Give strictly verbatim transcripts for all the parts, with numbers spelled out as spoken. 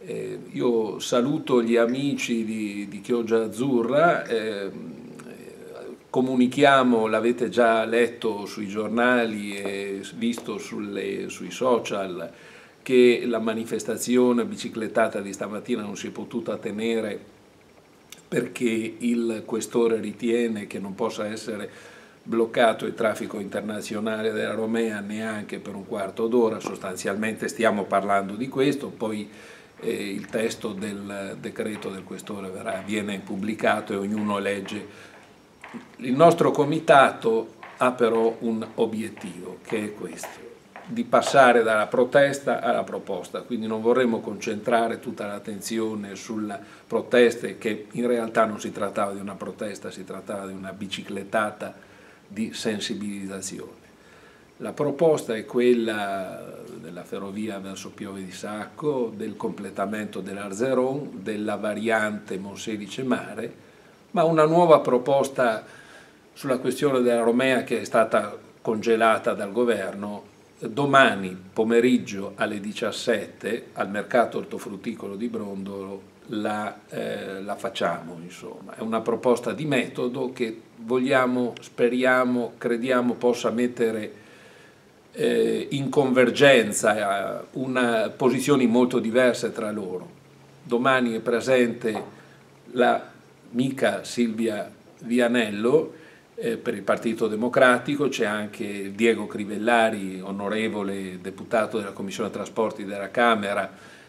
Eh, io saluto gli amici di, di Chioggia Azzurra, eh, comunichiamo, l'avete già letto sui giornali e visto sulle, sui social, che la manifestazione biciclettata di stamattina non si è potuta tenere perché il questore ritiene che non possa essere bloccato il traffico internazionale della Romea neanche per un quarto d'ora. Sostanzialmente stiamo parlando di questo, poi eh, il testo del decreto del questore verrà, viene pubblicato e ognuno legge. Il nostro comitato ha però un obiettivo, che è questo: di passare dalla protesta alla proposta, quindi non vorremmo concentrare tutta l'attenzione sulla protesta, che in realtà non si trattava di una protesta, si trattava di una biciclettata di sensibilizzazione. La proposta è quella della ferrovia verso Piove di Sacco, del completamento dell'Arzeron, della variante Monselice Mare, ma una nuova proposta sulla questione della Romea che è stata congelata dal governo. Domani pomeriggio alle diciassette al mercato ortofrutticolo di Brondolo la, eh, la facciamo, insomma. È una proposta di metodo che vogliamo, speriamo, crediamo possa mettere eh, in convergenza eh, una, posizioni molto diverse tra loro. Domani è presente l'amica Silvia Vianello Eh, per il Partito Democratico, c'è anche Diego Crivellari, onorevole deputato della Commissione Trasporti della Camera,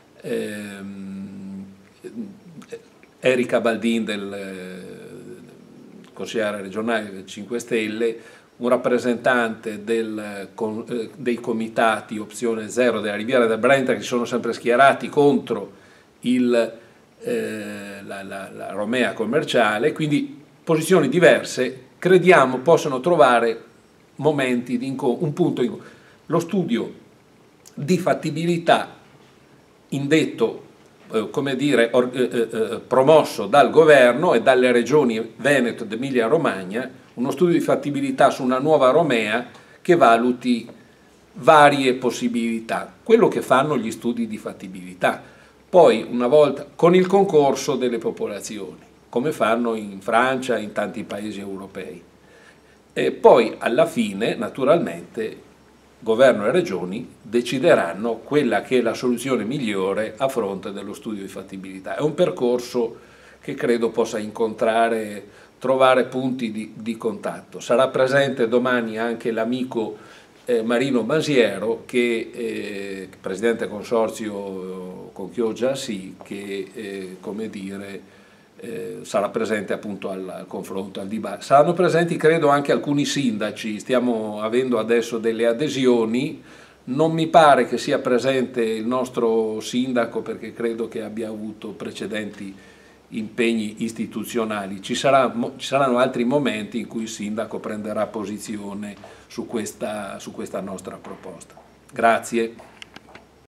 ehm, Erika Baldin del eh, consigliere regionale del cinque Stelle, un rappresentante del, con, eh, dei comitati Opzione Zero della Riviera del Brenta, che si sono sempre schierati contro il, eh, la, la, la Romea commerciale, quindi posizioni diverse. Crediamo possano trovare momenti di incontro, un punto di incontro. Lo studio di fattibilità indetto, eh, come dire, or, eh, eh, promosso dal governo e dalle regioni Veneto ed Emilia Romagna, uno studio di fattibilità su una nuova Romea che valuti varie possibilità, quello che fanno gli studi di fattibilità, poi una volta con il concorso delle popolazioni, come fanno in Francia e in tanti paesi europei. E poi alla fine, naturalmente, governo e regioni decideranno quella che è la soluzione migliore a fronte dello studio di fattibilità. È un percorso che credo possa incontrare, trovare punti di, di contatto. Sarà presente domani anche l'amico eh, Marino Masiero, che è presidente consorzio con Chioggia Sì, che eh, come dire, Eh, sarà presente appunto al, al confronto, al dibattito. Saranno presenti credo anche alcuni sindaci, stiamo avendo adesso delle adesioni, non mi pare che sia presente il nostro sindaco perché credo che abbia avuto precedenti impegni istituzionali. Ci, sarà, ci saranno altri momenti in cui il sindaco prenderà posizione su questa, su questa nostra proposta. Grazie.